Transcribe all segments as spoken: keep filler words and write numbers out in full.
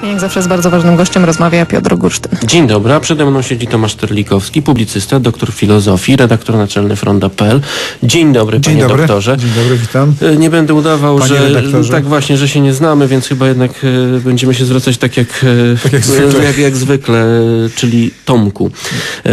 Jak zawsze z bardzo ważnym gościem rozmawia Piotr Gursztyn. Dzień dobry, a przede mną siedzi Tomasz Terlikowski, publicysta, doktor filozofii, redaktor naczelny fronda kropka p l. Dzień dobry, Dzień panie dobry. doktorze. Dzień dobry, witam. Nie będę udawał, Panie że redaktorze. tak właśnie, że się nie znamy, więc chyba jednak e, będziemy się zwracać tak jak, e, Tak jak zwykle. jak, jak zwykle, e, czyli Tomku. E,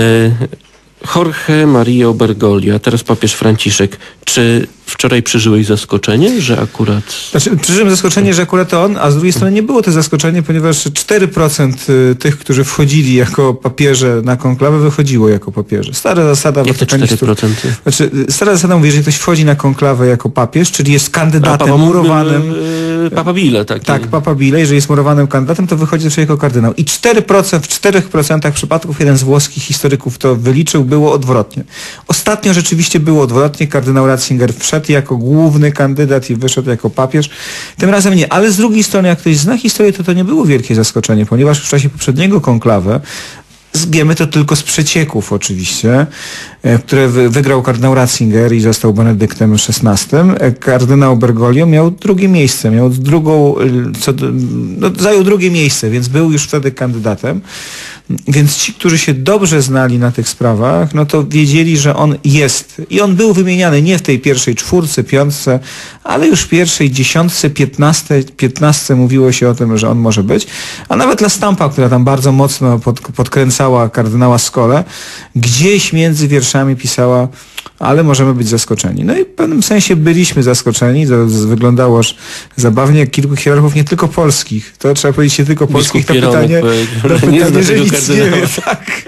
Jorge Mario Bergoglio, a teraz papież Franciszek. Czy wczoraj przeżyłeś zaskoczenie, że akurat... Znaczy, przeżyłem zaskoczenie, że akurat on, a z drugiej strony nie było to zaskoczenie, ponieważ cztery procent tych, którzy wchodzili jako papieże na konklawę, wychodziło jako papieże. Stara zasada... Jak te cztery procent? Znaczy, stara zasada mówi, że jeżeli ktoś wchodzi na konklawę jako papież, czyli jest kandydatem papa, murowanym... Yy, papa Bile, tak. Tak, Papa Bile, jeżeli jest murowanym kandydatem, to wychodzi zawsze jako kardynał. I cztery procent, w czterech procentach przypadków, jeden z włoskich historyków to wyliczył, było odwrotnie. Ostatnio rzeczywiście było odwrotnie. Kardynał Ratzinger wszedł jako główny kandydat i wyszedł jako papież. Tym razem nie. Ale z drugiej strony, jak ktoś zna historię, to to nie było wielkie zaskoczenie, ponieważ w czasie poprzedniego konklawy, wiemy to tylko z przecieków oczywiście, które wygrał kardynał Ratzinger i został Benedyktem szesnastym. Kardynał Bergoglio miał drugie miejsce, miał drugą, co, no, zajął drugie miejsce, więc był już wtedy kandydatem. Więc ci, którzy się dobrze znali na tych sprawach, no to wiedzieli, że on jest. I on był wymieniany nie w tej pierwszej czwórce, piątce, ale już w pierwszej dziesiątce, piętnastce, piętnastce mówiło się o tym, że on może być. A nawet La Stampa, która tam bardzo mocno pod, podkręcała kardynała Scolę, gdzieś między wierszami pisała, ale możemy być zaskoczeni. No i w pewnym sensie byliśmy zaskoczeni. To wyglądało aż zabawnie, jak kilku hierarchów, nie tylko polskich. To trzeba powiedzieć nie tylko polskich. To pytanie, to pytanie, że nic nie wie. Tak.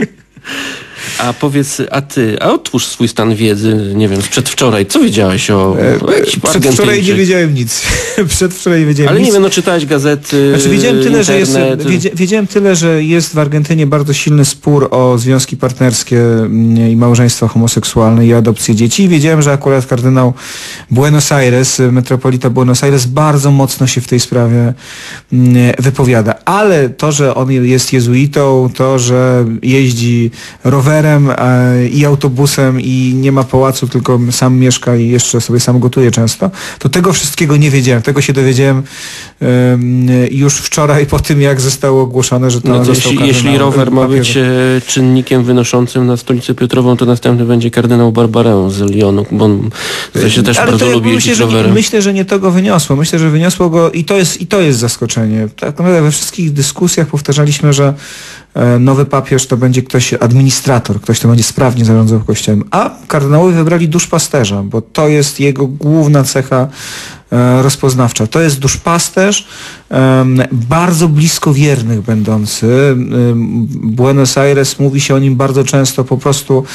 A powiedz, a ty, a otwórz swój stan wiedzy, nie wiem, z przedwczoraj. Co wiedziałeś o, o jakichś Przedwczoraj nie wiedziałem nic. Przedwczoraj nie wiedziałem Ale nic. nie wiem, no czytałeś gazety, Znaczy wiedziałem tyle, internet. że jest, wiedzia, wiedziałem tyle, że jest w Argentynie bardzo silny spór o związki partnerskie i małżeństwa homoseksualne i adopcję dzieci. I wiedziałem, że akurat kardynał Buenos Aires, metropolita Buenos Aires bardzo mocno się w tej sprawie wypowiada. Ale to, że on jest jezuitą, to, że jeździ rowerem i autobusem i nie ma pałacu, tylko sam mieszka i jeszcze sobie sam gotuje często, to tego wszystkiego nie wiedziałem. Tego się dowiedziałem um, już wczoraj po tym, jak zostało ogłoszone, że to no to został jeśli, jeśli rower ma być e, czynnikiem wynoszącym na stolicę Piotrową, to następny będzie kardynał Barbarę z Lyonu, bo on się też Ale bardzo to lubi myślę, jeździć że nie, rowerem. myślę, że nie to go wyniosło. Myślę, że wyniosło go i to jest, i to jest zaskoczenie. Tak naprawdę we wszystkich dyskusjach powtarzaliśmy, że nowy papież to będzie ktoś, administrator, ktoś, kto będzie sprawnie zarządzał Kościołem. A kardynałowie wybrali duszpasterza, bo to jest jego główna cecha rozpoznawcza. To jest duszpasterz, bardzo blisko wiernych będący. Buenos Aires, mówi się o nim bardzo często po prostu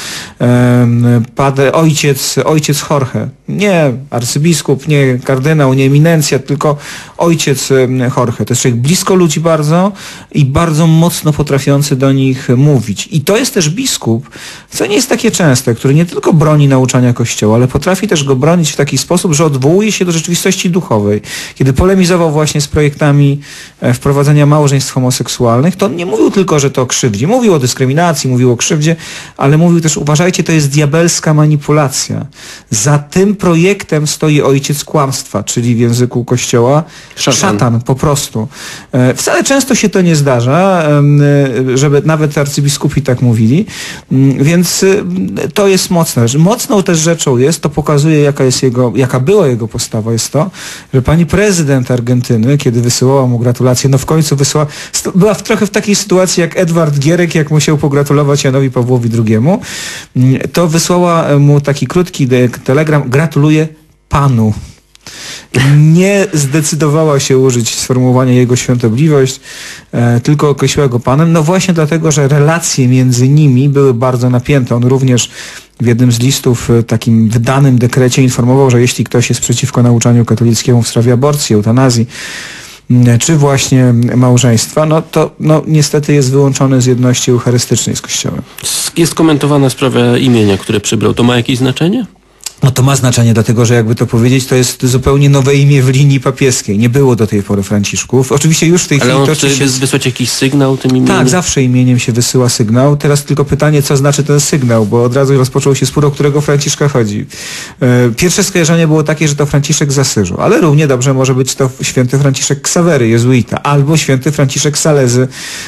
padre, ojciec, ojciec Jorge. Nie arcybiskup, nie kardynał, nie eminencja, tylko ojciec Jorge. To jest człowiek blisko ludzi bardzo i bardzo mocno potrafiący do nich mówić. I to jest też biskup, co nie jest takie częste, który nie tylko broni nauczania Kościoła, ale potrafi też go bronić w taki sposób, że odwołuje się do rzeczywistości duchowej. Kiedy polemizował właśnie z projektami wprowadzenia małżeństw homoseksualnych, to on nie mówił tylko, że to krzywdzi. Mówił o dyskryminacji, mówił o krzywdzie, ale mówił też, uważajcie, to jest diabelska manipulacja. Za tym projektem stoi ojciec kłamstwa, czyli w języku Kościoła szatan, szatan po prostu. Wcale często się to nie zdarza, żeby nawet arcybiskupi tak mówili, więc to jest mocne. Mocną też rzeczą jest, to pokazuje, jaka jest jego, jaka była jego postawa, jest to, że pani prezydent Argentyny, kiedy wysyłała mu gratulacje, no w końcu wysłała, była w, trochę w takiej sytuacji jak Edward Gierek, jak musiał pogratulować Janowi Pawłowi drugiemu, to wysłała mu taki krótki telegram, gratuluję panu. Nie zdecydowała się użyć sformułowania jego świątobliwość, e, tylko określiła go panem, no właśnie dlatego, że relacje między nimi były bardzo napięte. On również w jednym z listów, takim wydanym dekrecie, informował, że jeśli ktoś jest przeciwko nauczaniu katolickiemu w sprawie aborcji, eutanazji, czy właśnie małżeństwa, no to no, niestety jest wyłączony z jedności eucharystycznej z Kościołem. Jest komentowana sprawa imienia, które przybrał. To ma jakieś znaczenie? No to ma znaczenie, dlatego że jakby to powiedzieć, to jest zupełnie nowe imię w linii papieskiej. Nie było do tej pory Franciszków. Oczywiście już w tej Ale chwili on to chce oczywiście... wysłać jakiś sygnał tym imieniem? Tak, zawsze imieniem się wysyła sygnał. Teraz tylko pytanie, co znaczy ten sygnał, bo od razu rozpoczął się spór, o którego Franciszka chodzi. Pierwsze skojarzenie było takie, że to Franciszek z Asyżu, ale równie dobrze może być to święty Franciszek Ksawery, jezuita, albo święty Franciszek Salezy,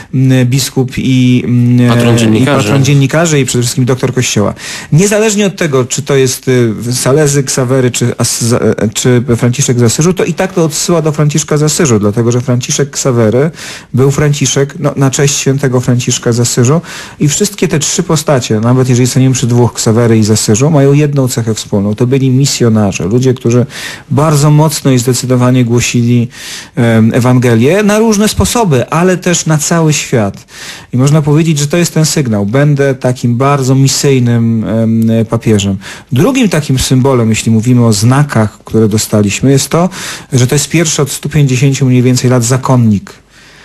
biskup i patron dziennikarzy. i, patron dziennikarzy i przede wszystkim doktor Kościoła. Niezależnie od tego, czy to jest Salezy, Ksawery, czy, As, czy Franciszek z Asyżu, to i tak to odsyła do Franciszka z Asyżu, dlatego że Franciszek Ksawery był Franciszek, no, na cześć świętego Franciszka z Asyżu i wszystkie te trzy postacie, nawet jeżeli staniemy przy dwóch, Ksawery i z Asyżu, mają jedną cechę wspólną. To byli misjonarze, ludzie, którzy bardzo mocno i zdecydowanie głosili um, Ewangelię na różne sposoby, ale też na cały świat. I można powiedzieć, że to jest ten sygnał. Będę takim bardzo misyjnym um, papieżem. Drugim takim symbolem, jeśli mówimy o znakach, które dostaliśmy, jest to, że to jest pierwszy od stu pięćdziesięciu mniej więcej lat zakonnik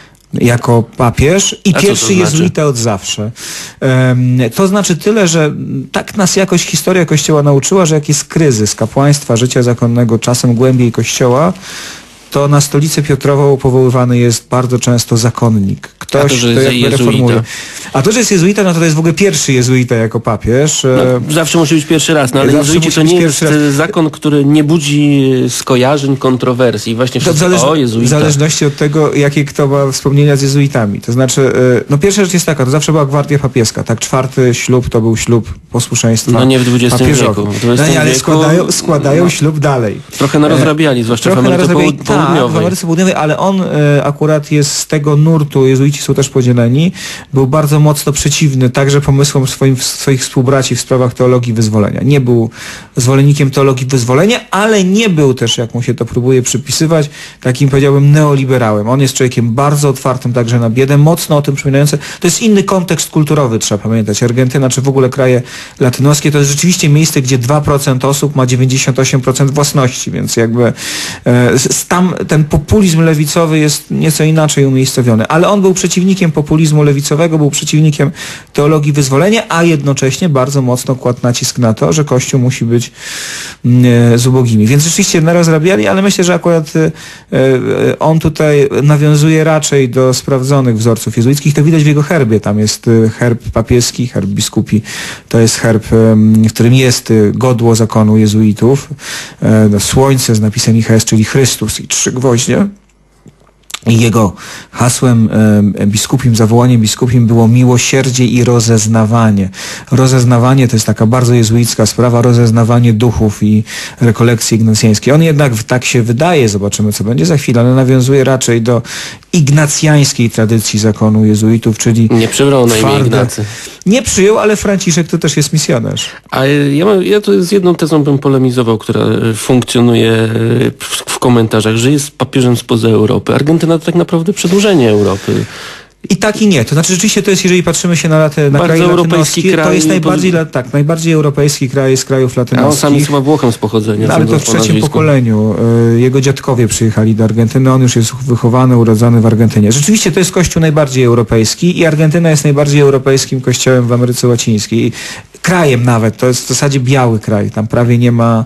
jako papież i A pierwszy co to znaczy? jezuita od zawsze. Um, to znaczy tyle, że tak nas jakoś historia Kościoła nauczyła, że jak jest kryzys kapłaństwa, życia zakonnego, czasem głębiej Kościoła, to na stolicę Piotrową powoływany jest bardzo często zakonnik. Ktoś, A to, że kto jest jakby reformuje. jezuita. A to, że jest jezuita, no to, to jest w ogóle pierwszy jezuita jako papież. No, zawsze musi być pierwszy raz, no ale Zawsze jezuici musi to być nie jest pierwszy raz. zakon, który nie budzi skojarzeń, kontrowersji. Właśnie To w, wszyscy, zależ... o w jezuita. zależności od tego, jakie kto ma wspomnienia z jezuitami. To znaczy, no pierwsza rzecz jest taka, to zawsze była gwardia papieska, tak? Czwarty ślub to był ślub posłuszeństwa No nie w dwudziestym papieżowi. wieku. W No dwudziestym nie, ale wieku, składają, składają no, ślub dalej. Trochę narozrabiali, zwłaszcza w Ameryce narozrabiali- Połud- Tak, w Południowej. Ameryce Południowej, ale on e, akurat jest z tego nurtu, jezuici są też podzieleni, był bardzo mocno przeciwny także pomysłom swoim, swoich współbraci w sprawach teologii wyzwolenia. Nie był zwolennikiem teologii wyzwolenia, ale nie był też, jak mu się to próbuje przypisywać, takim, powiedziałbym, neoliberałem. On jest człowiekiem bardzo otwartym także na biedę, mocno o tym przypominający. To jest inny kontekst kulturowy, trzeba pamiętać. Argentyna, czy w ogóle kraje latynoskie, to jest rzeczywiście miejsce, gdzie dwa procent osób ma dziewięćdziesiąt osiem procent własności, więc jakby e, tam ten populizm lewicowy jest nieco inaczej umiejscowiony. Ale on był przeciwnikiem populizmu lewicowego, był przeciwnikiem teologii wyzwolenia, a jednocześnie bardzo mocno kładł nacisk na to, że Kościół musi być e, z ubogimi. Więc rzeczywiście narozrabiali, ale myślę, że akurat e, e, on tutaj nawiązuje raczej do sprawdzonych wzorców jezuickich. To widać w jego herbie. Tam jest e, herb papieski, herb biskupi. To jest herb, e, w którym jest e, godło zakonu jezuitów. E, słońce z napisem I H S, czyli Chrystus i trzy gwoździe. I jego hasłem e, biskupim, zawołaniem biskupim było miłosierdzie i rozeznawanie. Rozeznawanie to jest taka bardzo jezuicka sprawa, rozeznawanie duchów i rekolekcje ignacjańskie. On jednak tak się wydaje, zobaczymy co będzie za chwilę, ale nawiązuje raczej do ignacjańskiej tradycji zakonu jezuitów, czyli Nie przybrał na imię twarde- Ignacy. Nie przyjął, ale Franciszek to też jest misjonarz. A ja, mam, ja tu z jedną tezą bym polemizował, która e, funkcjonuje e, w, w komentarzach, że jest papieżem spoza Europy. Argentyna to tak naprawdę przedłużenie Europy. I tak i nie. To znaczy rzeczywiście to jest, jeżeli patrzymy się na, latę, na Bardzo kraje europejski latynoskie, kraj, to jest nie najbardziej, poz- la- tak, najbardziej europejski kraj z krajów A on latynoskich. sam jest chyba Włochem z pochodzenia. No, ale co to do- w po trzecim nazwisku. pokoleniu. Y, Jego dziadkowie przyjechali do Argentyny, on już jest wychowany, urodzony w Argentynie. Rzeczywiście to jest kościół najbardziej europejski i Argentyna jest najbardziej europejskim kościołem w Ameryce Łacińskiej. Krajem nawet, to jest w zasadzie biały kraj, tam prawie nie ma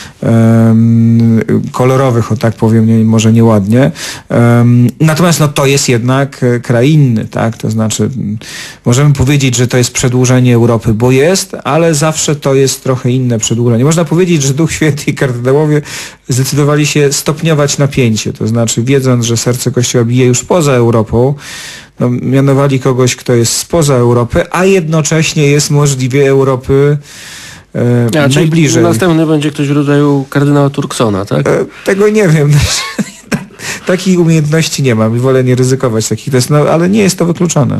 um, kolorowych, o tak powiem, nie, może nieładnie. Um, natomiast no, to jest jednak e, kraj inny, tak? To znaczy m, możemy powiedzieć, że to jest przedłużenie Europy, bo jest, ale zawsze to jest trochę inne przedłużenie. Można powiedzieć, że Duch Święty i kardynałowie zdecydowali się stopniować napięcie, to znaczy wiedząc, że serce Kościoła bije już poza Europą, no, mianowali kogoś, kto jest spoza Europy, a jednocześnie jest możliwie Europy e, A, czyli najbliżej. następny będzie ktoś w rodzaju kardynała Turksona, tak? E, tego nie wiem. Takiej umiejętności nie mam i wolę nie ryzykować takich testów, no, ale nie jest to wykluczone.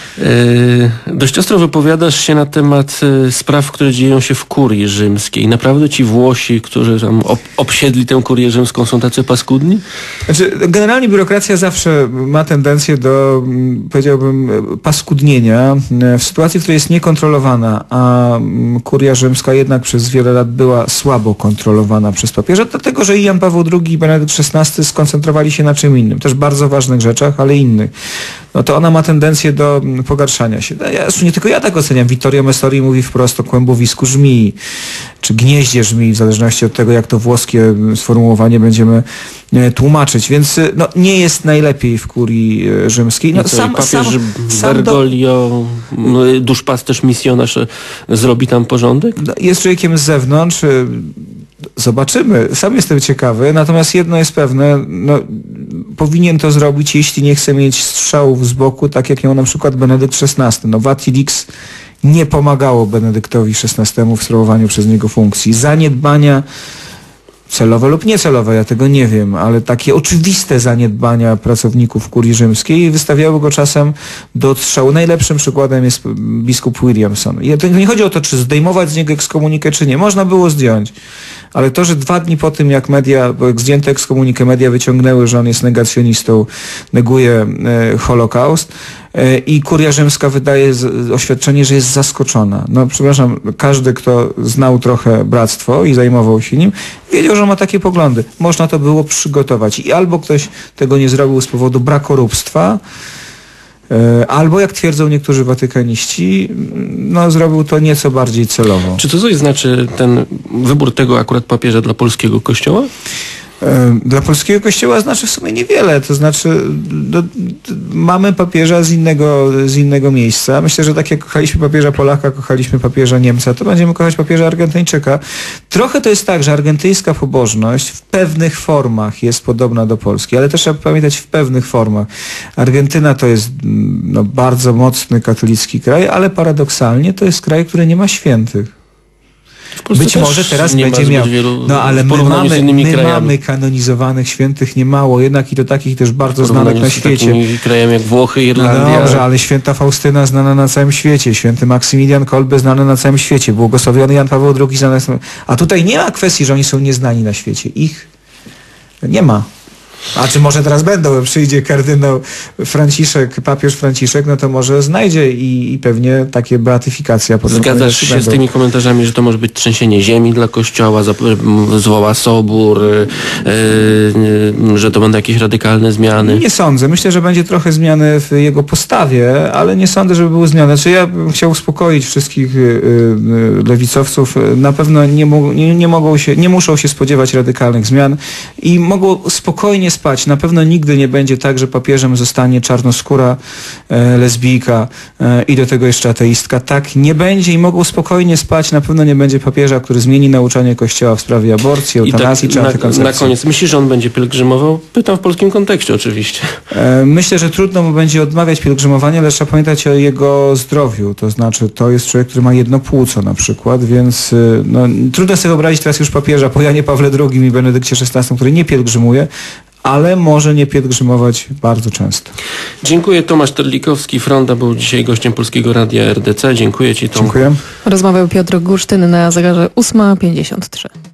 Yy, dość ostro wypowiadasz się na temat y, spraw, które dzieją się w kurii rzymskiej. Naprawdę ci Włosi, którzy tam ob obsiedli tę kurię rzymską, są tacy paskudni? Znaczy, generalnie biurokracja zawsze ma tendencję do, mm, powiedziałbym, paskudnienia w sytuacji, w której jest niekontrolowana, a mm, kuria rzymska jednak przez wiele lat była słabo kontrolowana przez papieża, dlatego że i Jan Paweł drugi i Benedykt szesnasty skoncentrowali się na czym innym. Też bardzo ważnych rzeczach, ale innych. no to ona ma tendencję do pogarszania się. No, ja, nie tylko ja tak oceniam. Vittorio Messori mówi wprost o kłębowisku żmii, czy gnieździe żmii, w zależności od tego, jak to włoskie sformułowanie będziemy tłumaczyć. Więc no, nie jest najlepiej w kurii rzymskiej. No, co, sam, papież sam, sam Bergoglio, do... duszpasterz, misjonarz, zrobi tam porządek? No, jest człowiekiem z zewnątrz. Zobaczymy. Sam jestem ciekawy. Natomiast jedno jest pewne. No, powinien to zrobić, jeśli nie chce mieć strzałów z boku, tak jak miał na przykład Benedykt szesnasty. No, Vatilix nie pomagało Benedyktowi szesnastemu w sprawowaniu przez niego funkcji. Zaniedbania celowe lub niecelowe, ja tego nie wiem, ale takie oczywiste zaniedbania pracowników kurii rzymskiej wystawiały go czasem do odstrzału. Najlepszym przykładem jest biskup Williamson. I to nie chodzi o to, czy zdejmować z niego ekskomunikę, czy nie. Można było zdjąć. Ale to, że dwa dni po tym, jak media, bo jak zdjęte ekskomunikę, media wyciągnęły, że on jest negacjonistą, neguje e, Holokaust, e, i kuria rzymska wydaje z, oświadczenie, że jest zaskoczona. No przepraszam, każdy, kto znał trochę bractwo i zajmował się nim, wiedział, że ma takie poglądy. Można to było przygotować. I albo ktoś tego nie zrobił z powodu brakoróbstwa, albo, jak twierdzą niektórzy watykaniści, no, zrobił to nieco bardziej celowo. Czy to coś znaczy ten wybór tego akurat papieża dla polskiego kościoła? Dla polskiego kościoła znaczy w sumie niewiele. To znaczy do, do, mamy papieża z innego, z innego miejsca. Myślę, że tak jak kochaliśmy papieża Polaka, kochaliśmy papieża Niemca, to będziemy kochać papieża Argentyńczyka. Trochę to jest tak, że argentyńska pobożność w pewnych formach jest podobna do Polski, ale też trzeba pamiętać w pewnych formach. Argentyna to jest no, bardzo mocny katolicki kraj, ale paradoksalnie to jest kraj, który nie ma świętych. Być może teraz będzie miał. No ale my mamy, my mamy kanonizowanych świętych niemało, jednak i to takich też bardzo znanych na świecie. Krajem jak Włochy, Irlandia. No dobrze, ale święta Faustyna znana na całym świecie, święty Maksymilian Kolbe znany na całym świecie, błogosławiony Jan Paweł drugi znany na całym świecie. A tutaj nie ma kwestii, że oni są nieznani na świecie. Ich nie ma. A czy może teraz będą, przyjdzie kardynał Franciszek, papież Franciszek, no to może znajdzie i, i pewnie takie beatyfikacja. Zgadzasz się będą. z tymi komentarzami, że to może być trzęsienie ziemi dla Kościoła, zwoła sobór, yy, że to będą jakieś radykalne zmiany? Nie sądzę. Myślę, że będzie trochę zmiany w jego postawie, ale nie sądzę, żeby były zmiany. Znaczy ja bym chciał uspokoić wszystkich yy, yy, lewicowców. Na pewno nie, nie, nie mogą się, nie muszą się spodziewać radykalnych zmian i mogą spokojnie spać. Na pewno nigdy nie będzie tak, że papieżem zostanie czarnoskóra e, lesbijka e, i do tego jeszcze ateistka. Tak nie będzie i mogą spokojnie spać. Na pewno nie będzie papieża, który zmieni nauczanie Kościoła w sprawie aborcji, eutanazji tak, czy na, antykoncepcji. Na koniec, myślisz, że on będzie pielgrzymował? Pytam w polskim kontekście oczywiście. E, myślę, że trudno mu będzie odmawiać pielgrzymowania, ale trzeba pamiętać o jego zdrowiu. To znaczy, to jest człowiek, który ma jedno płuco na przykład, więc no, trudno sobie wyobrazić teraz już papieża po Janie Pawle drugim i Benedykcie szesnastym, który nie pielgrzymuje, ale może nie pielgrzymować bardzo często. Dziękuję. Tomasz Terlikowski, Fronda, był dzisiaj gościem Polskiego Radia R D C. Dziękuję Ci, Tomku. Dziękuję. Rozmawiał Piotr Gursztyn na zegarze ósma pięćdziesiąt trzy.